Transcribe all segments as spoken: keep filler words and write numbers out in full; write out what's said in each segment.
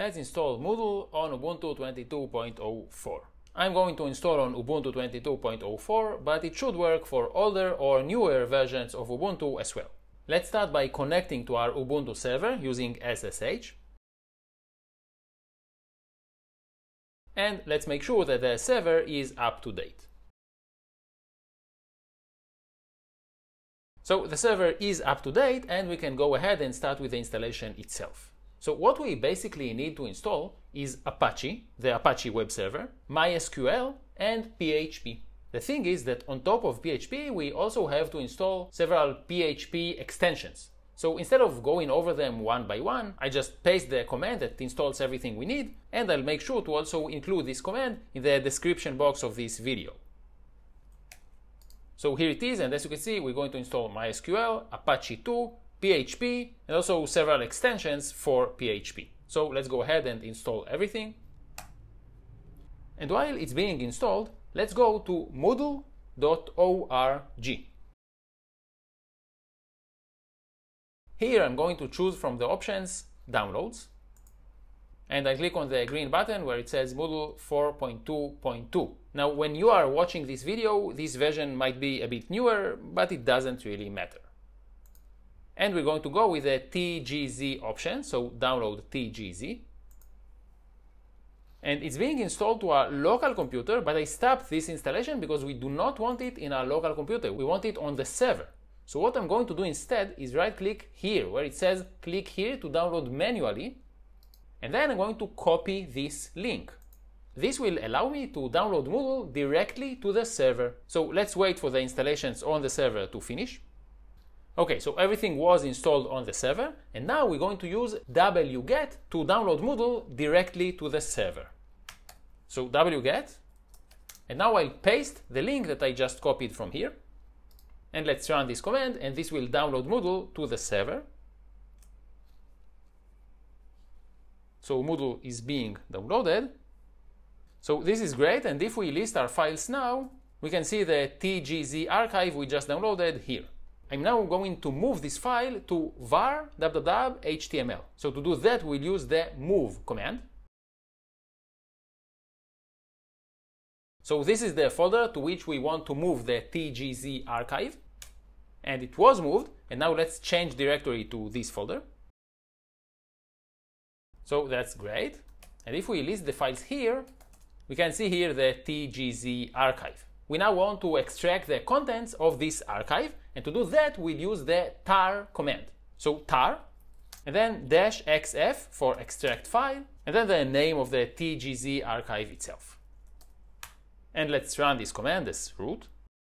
Let's install Moodle on Ubuntu twenty-two point oh four. I'm going to install on Ubuntu twenty-two point oh four, but it should work for older or newer versions of Ubuntu as well. Let's start by connecting to our Ubuntu server using S S H. And let's make sure that the server is up to date. So the server is up to date and we can go ahead and start with the installation itself. So what we basically need to install is Apache, the Apache web server, MySQL, and P H P. The thing is that on top of P H P, we also have to install several P H P extensions. So instead of going over them one by one, I just paste the command that installs everything we need, and I'll make sure to also include this command in the description box of this video. So here it is, and as you can see, we're going to install MySQL, Apache two, P H P, and also several extensions for P H P. So let's go ahead and install everything. And while it's being installed, let's go to moodle dot org. Here I'm going to choose from the options Downloads, and I click on the green button where it says Moodle four point two point two. Now when you are watching this video, this version might be a bit newer, but it doesn't really matter. And we're going to go with the T G Z option, so download T G Z. And it's being installed to our local computer, but I stopped this installation because we do not want it in our local computer. We want it on the server. So what I'm going to do instead is right click here where it says click here to download manually. And then I'm going to copy this link. This will allow me to download Moodle directly to the server. So let's wait for the installations on the server to finish. Okay, so everything was installed on the server, and now we're going to use wget to download Moodle directly to the server. So wget, and now I'll paste the link that I just copied from here, and let's run this command, and this will download Moodle to the server. So Moodle is being downloaded. So this is great, and if we list our files now, we can see the T G Z archive we just downloaded here. I'm now going to move this file to var www H T M L. So to do that, we'll use the move command. So this is the folder to which we want to move the T G Z archive. And it was moved. And now let's change directory to this folder. So that's great. And if we list the files here, we can see here the T G Z archive. We now want to extract the contents of this archive, and to do that we'll use the tar command. So tar, and then dash xf for extract file, and then the name of the T G Z archive itself. And let's run this command as root.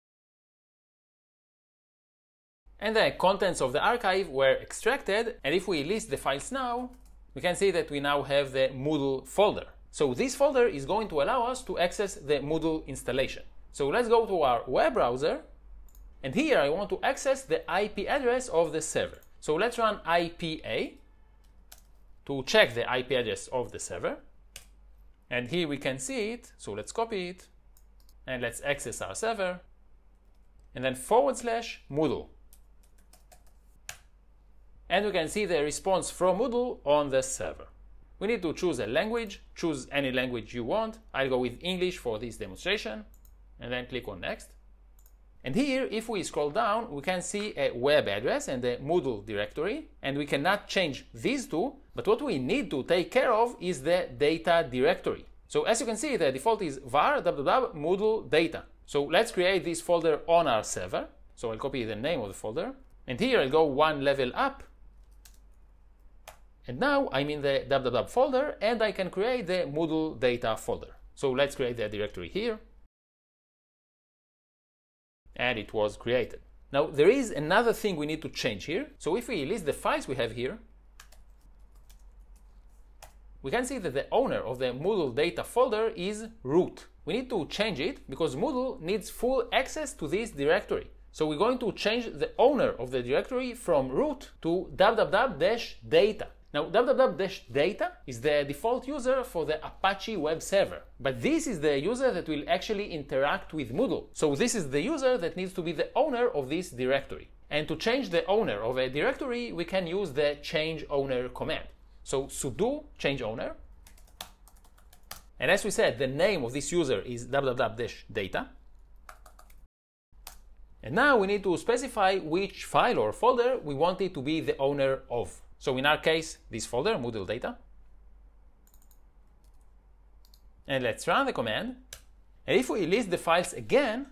And the contents of the archive were extracted, and if we list the files now, we can see that we now have the Moodle folder. So this folder is going to allow us to access the Moodle installation. So let's go to our web browser, and here I want to access the I P address of the server. So let's run I P A to check the I P address of the server. And here we can see it, so let's copy it, and let's access our server, and then forward slash Moodle. And we can see the response from Moodle on the server. We need to choose a language, choose any language you want. I'll go with English for this demonstration. And then click on next. And here, if we scroll down, we can see a web address and a Moodle directory, and we cannot change these two, but what we need to take care of is the data directory. So as you can see, the default is var www Moodle data. So let's create this folder on our server. So I'll copy the name of the folder, and here I'll go one level up. And now I'm in the www folder, and I can create the Moodle data folder. So let's create the directory here. And it was created. Now there is another thing we need to change here. So if we list the files we have here, we can see that the owner of the Moodle data folder is root. We need to change it because Moodle needs full access to this directory. So we're going to change the owner of the directory from root to www-data. Now www-data is the default user for the Apache web server, but this is the user that will actually interact with Moodle. So this is the user that needs to be the owner of this directory. And to change the owner of a directory, we can use the change owner command. So sudo change owner. And as we said, the name of this user is www-data. And now we need to specify which file or folder we want it to be the owner of. So in our case, this folder, Moodle data. And let's run the command. And if we list the files again,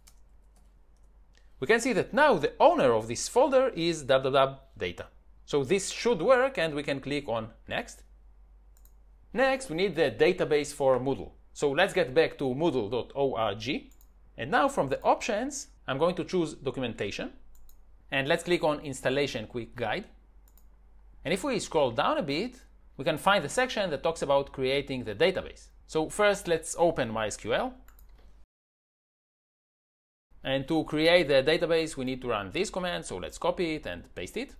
we can see that now the owner of this folder is www-data. So this should work, and we can click on next. Next, we need the database for Moodle. So let's get back to moodle dot org. And now from the options, I'm going to choose documentation. And let's click on installation quick guide. And if we scroll down a bit, we can find the section that talks about creating the database. So first, let's open MySQL. And to create the database, we need to run this command. So let's copy it and paste it.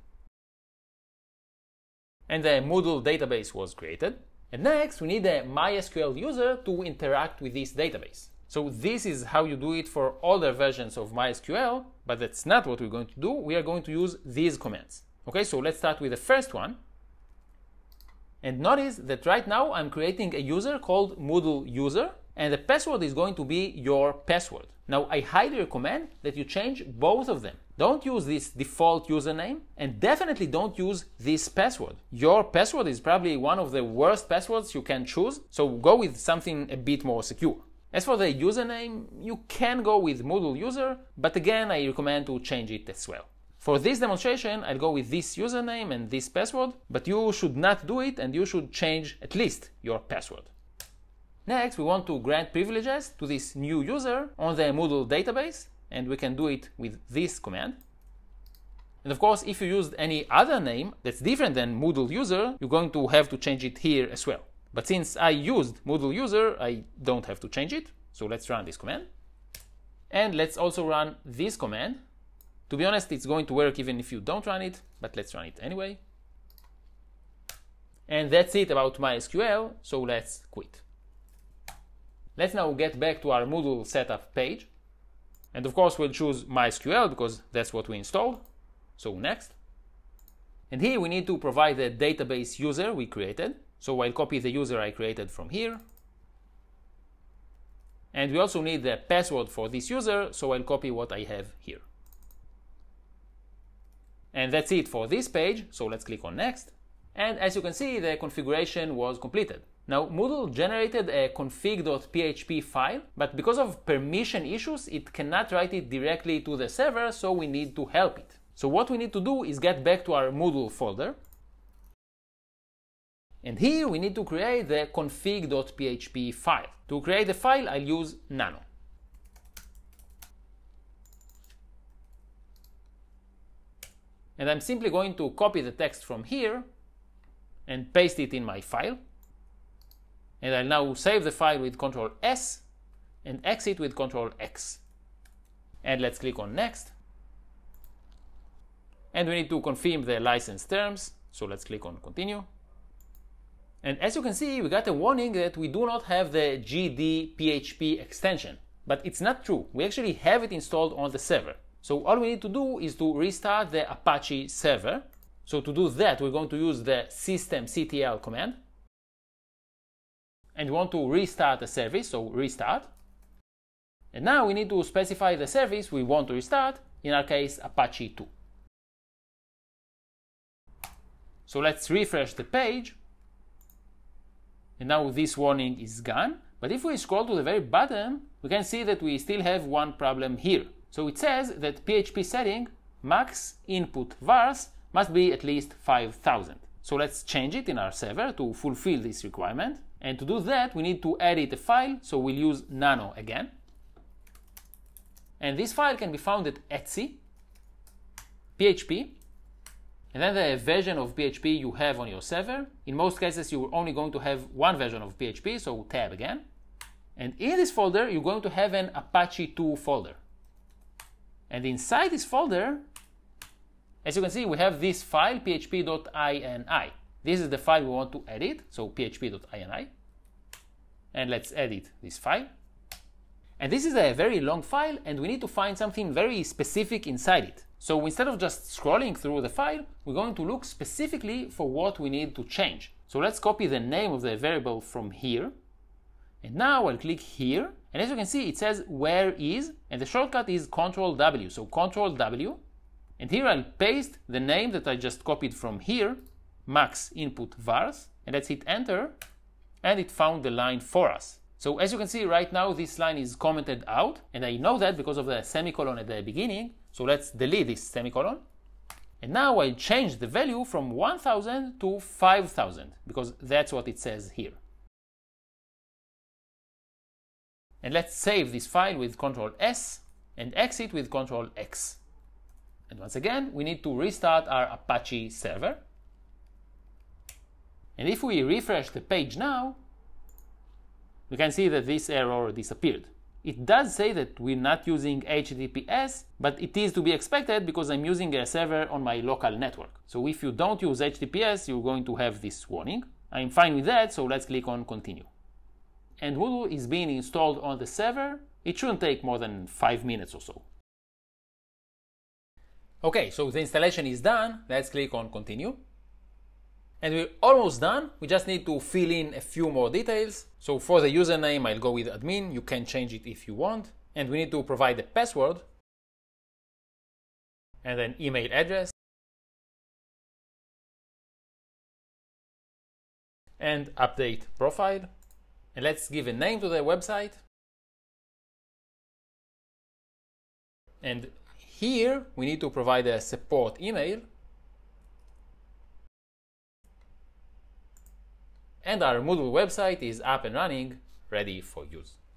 And the Moodle database was created. And next, we need a MySQL user to interact with this database. So this is how you do it for older versions of MySQL, but that's not what we're going to do. We are going to use these commands. Okay, so let's start with the first one. And notice that right now I'm creating a user called Moodle user, and the password is going to be your password. Now I highly recommend that you change both of them. Don't use this default username, and definitely don't use this password. Your password is probably one of the worst passwords you can choose, so go with something a bit more secure. As for the username, you can go with Moodle user, but again I recommend to change it as well. For this demonstration, I'll go with this username and this password, but you should not do it, and you should change at least your password. Next, we want to grant privileges to this new user on the Moodle database, and we can do it with this command. And of course, if you used any other name that's different than Moodle user, you're going to have to change it here as well. But since I used Moodle user, I don't have to change it. So let's run this command. And let's also run this command. To be honest, it's going to work even if you don't run it, but let's run it anyway. And that's it about MySQL, so let's quit. Let's now get back to our Moodle setup page. And of course, we'll choose MySQL because that's what we installed. So next. And here we need to provide the database user we created. So I'll copy the user I created from here. And we also need the password for this user, so I'll copy what I have here. And that's it for this page, so let's click on next. And as you can see, the configuration was completed. Now, Moodle generated a config dot p h p file, but because of permission issues, it cannot write it directly to the server, so we need to help it. So what we need to do is get back to our Moodle folder. And here we need to create the config dot p h p file. To create the file, I'll use nano. And I'm simply going to copy the text from here and paste it in my file. And I'll now save the file with control S and exit with control X. And let's click on next. And we need to confirm the license terms, so let's click on continue. And as you can see, we got a warning that we do not have the G D P H P extension. But it's not true. We actually have it installed on the server. So all we need to do is to restart the Apache server. So to do that, we're going to use the systemctl command. And we want to restart the service, so restart. And now we need to specify the service we want to restart, in our case Apache two. So let's refresh the page. And now this warning is gone. But if we scroll to the very bottom, we can see that we still have one problem here. So it says that P H P setting max input vars must be at least five thousand. So let's change it in our server to fulfill this requirement. And to do that, we need to edit a file, so we'll use nano again. And this file can be found at etc P H P, and then the version of P H P you have on your server. In most cases, you're only going to have one version of P H P, so tab again. And in this folder, you're going to have an Apache two folder. And inside this folder, as you can see, we have this file, p h p dot ini. This is the file we want to edit, so p h p dot ini. And let's edit this file. And this is a very long file, and we need to find something very specific inside it. So instead of just scrolling through the file, we're going to look specifically for what we need to change. So let's copy the name of the variable from here. And now I'll click here. And as you can see, it says where is, and the shortcut is control W. So control W. And here I'll paste the name that I just copied from here, max input vars, and let's hit enter, and it found the line for us. So as you can see right now, this line is commented out, and I know that because of the semicolon at the beginning. So let's delete this semicolon. And now I'll change the value from one thousand to five thousand, because that's what it says here. And let's save this file with control S and exit with control X. And once again, we need to restart our Apache server. And if we refresh the page now, we can see that this error disappeared. It does say that we're not using H T T P S, but it is to be expected because I'm using a server on my local network. So if you don't use H T T P S, you're going to have this warning. I'm fine with that, so let's click on continue. And Voodoo is being installed on the server. It shouldn't take more than five minutes or so. Okay, so the installation is done. Let's click on continue. And we're almost done. We just need to fill in a few more details. So for the username, I'll go with admin. You can change it if you want. And we need to provide a password and an email address and update profile. And let's give a name to the website. And here we need to provide a support email. And our Moodle website is up and running, ready for use.